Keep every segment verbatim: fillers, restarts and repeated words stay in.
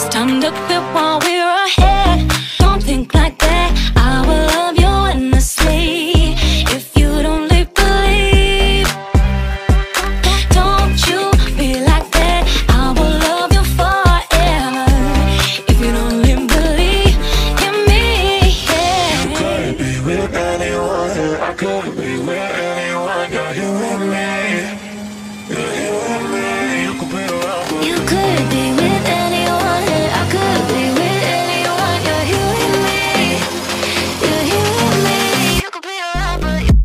time to quit while we're ahead. Don't think like that, I will love you endlessly. If you don't live, believe. Don't you be like that, I will love you forever. If you don't live, believe in me, yeah. You could be with anyone, and I could be with anyone. You're you and me, you're you and me. You could be around, but You could be with anyone, and I could be with anyone. You're you and me, you're you and me. You could be around, but you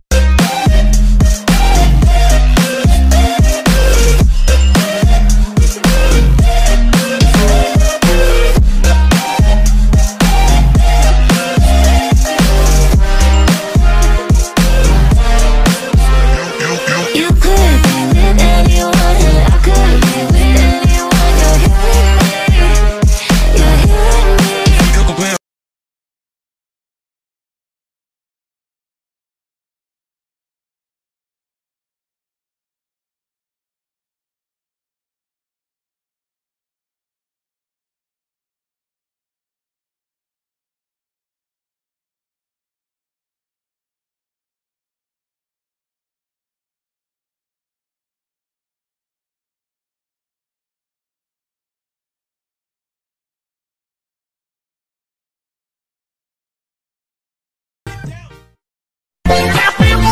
You could be with anyone, and I could be with anyone. You're you and me, you're you and me. you could be.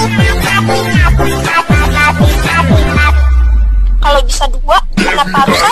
Kalau bisa dua, kenapa harus